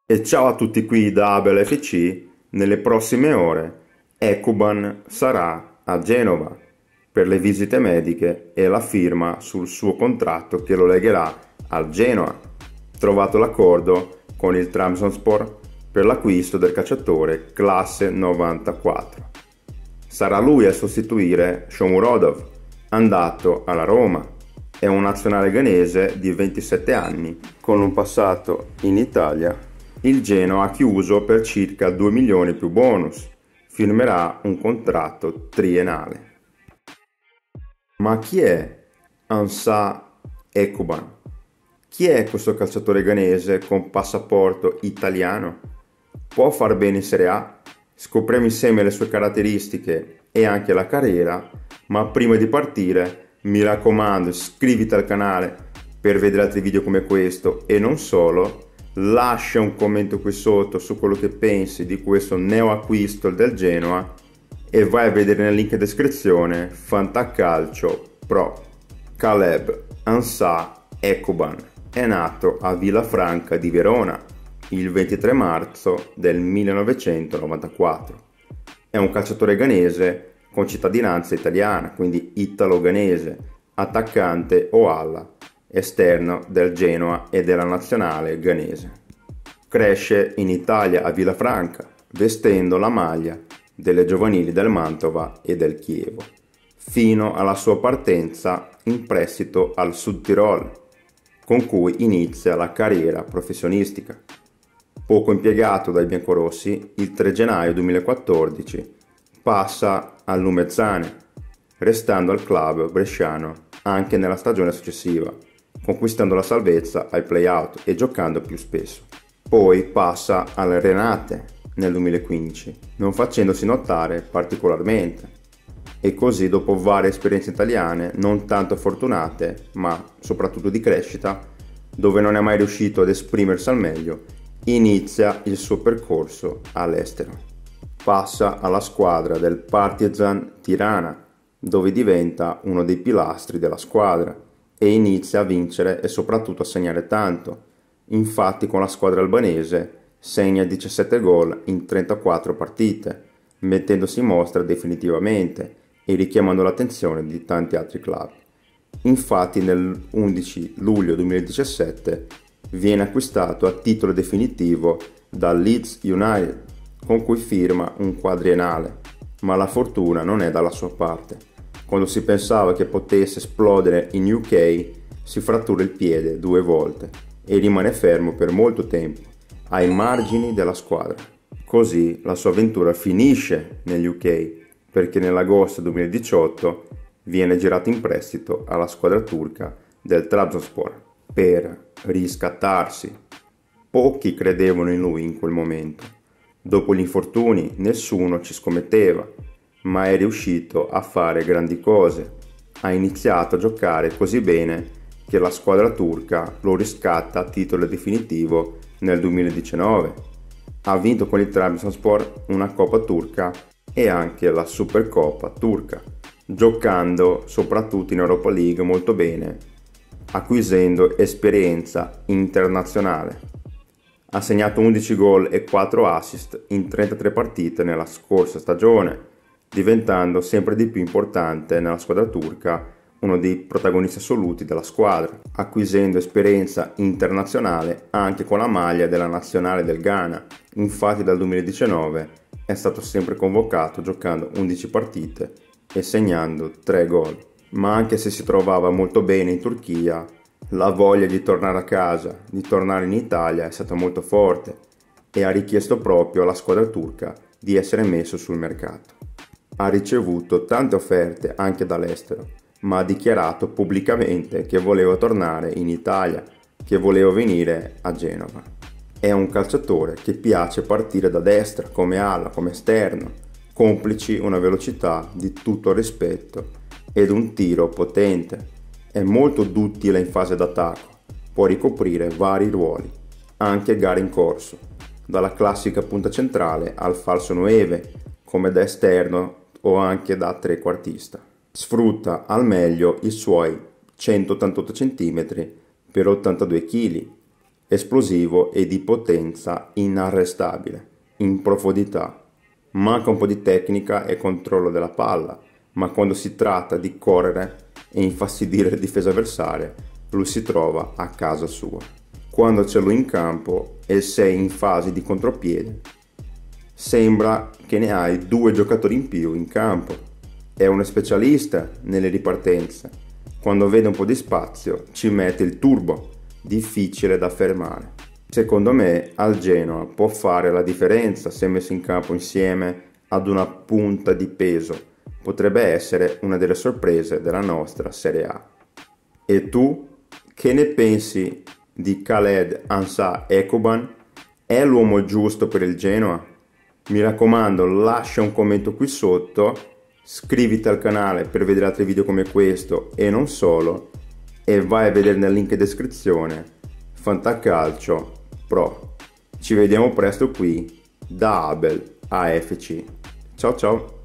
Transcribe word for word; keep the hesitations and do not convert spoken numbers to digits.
E ciao a tutti qui da Abel F C. Nelle prossime ore Ekuban sarà a Genova per le visite mediche e la firma sul suo contratto che lo legherà al Genoa. Trovato l'accordo con il Trabzonspor per l'acquisto del calciatore classe novantaquattro. Sarà lui a sostituire Shomurodov, andato alla Roma. È un nazionale ghanese di ventisette anni con un passato in Italia. Il Genoa ha chiuso per circa due milioni più bonus. Firmerà un contratto triennale. Ma chi è Ansah Ekuban? Chi è questo calciatore ghanese con passaporto italiano? Può far bene in Serie A? Scopriamo insieme le sue caratteristiche e anche la carriera, ma prima di partire mi raccomando iscriviti al canale per vedere altri video come questo e non solo. Lascia un commento qui sotto su quello che pensi di questo neo acquisto del Genoa e vai a vedere nel link in descrizione Fantacalcio Pro. Caleb Ansah Ekuban è nato a Villafranca di Verona il ventitré marzo del millenovecentonovantaquattro. È un calciatore ghanese con cittadinanza italiana, quindi italo-ghanese, attaccante o ala, esterno del Genoa e della nazionale ghanese. Cresce in Italia a Villafranca, vestendo la maglia delle giovanili del Mantova e del Chievo, fino alla sua partenza in prestito al Sud Tirol, con cui inizia la carriera professionistica. Poco impiegato dai biancorossi, il tre gennaio duemilaquattordici passa al Lumezzane, restando al club bresciano anche nella stagione successiva, conquistando la salvezza ai play-out e giocando più spesso. Poi passa al Renate nel duemilaquindici, non facendosi notare particolarmente. E così, dopo varie esperienze italiane, non tanto fortunate, ma soprattutto di crescita, dove non è mai riuscito ad esprimersi al meglio, inizia il suo percorso all'estero. Passa alla squadra del Partizan Tirana, dove diventa uno dei pilastri della squadra e inizia a vincere e soprattutto a segnare tanto. Infatti con la squadra albanese segna diciassette gol in trentaquattro partite, mettendosi in mostra definitivamente e richiamando l'attenzione di tanti altri club. Infatti nell'undici luglio duemiladiciassette viene acquistato a titolo definitivo dal Leeds United, con cui firma un quadriennale, ma la fortuna non è dalla sua parte. Quando si pensava che potesse esplodere in U K, si frattura il piede due volte e rimane fermo per molto tempo, ai margini della squadra. Così la sua avventura finisce negli U K, perché nell'agosto duemiladiciotto viene girato in prestito alla squadra turca del Trabzonspor per riscattarsi. Pochi credevano in lui in quel momento. Dopo gli infortuni nessuno ci scommetteva, ma è riuscito a fare grandi cose. Ha iniziato a giocare così bene che la squadra turca lo riscatta a titolo definitivo nel duemiladiciannove. Ha vinto con il Trabzonspor una Coppa turca e anche la Supercoppa turca, giocando soprattutto in Europa League molto bene, acquisendo esperienza internazionale. Ha segnato undici gol e quattro assist in trentatré partite nella scorsa stagione, diventando sempre di più importante nella squadra turca, uno dei protagonisti assoluti della squadra, acquisendo esperienza internazionale anche con la maglia della nazionale del Ghana. Infatti dal duemiladiciannove è stato sempre convocato giocando undici partite e segnando tre gol. Ma anche se si trovava molto bene in Turchia, la voglia di tornare a casa, di tornare in Italia è stata molto forte e ha richiesto proprio alla squadra turca di essere messo sul mercato. Ha ricevuto tante offerte anche dall'estero, ma ha dichiarato pubblicamente che voleva tornare in Italia, che voleva venire a Genova. È un calciatore che piace partire da destra, come ala, come esterno, complici una velocità di tutto rispetto ed un tiro potente. È molto duttile in fase d'attacco, può ricoprire vari ruoli, anche gare in corso, dalla classica punta centrale al falso nove, come da esterno o anche da trequartista. Sfrutta al meglio i suoi centottantotto centimetri per ottantadue chili, esplosivo e di potenza inarrestabile, in profondità. Manca un po' di tecnica e controllo della palla, ma quando si tratta di correre e infastidire le difese avversarie, lui si trova a casa sua. Quando c'è lui in campo e sei in fase di contropiede, sembra che ne hai due giocatori in più in campo. È uno specialista nelle ripartenze. Quando vede un po' di spazio ci mette il turbo, difficile da fermare. Secondo me al Genoa può fare la differenza se messo in campo insieme ad una punta di peso. Potrebbe essere una delle sorprese della nostra Serie A. E tu che ne pensi di Khaled Ansah Ekuban? È l'uomo giusto per il Genoa? Mi raccomando, lascia un commento qui sotto, iscriviti al canale per vedere altri video come questo e non solo, e vai a vedere nel link in descrizione Fantacalcio Pro. Ci vediamo presto qui da Abel A F C. Ciao ciao!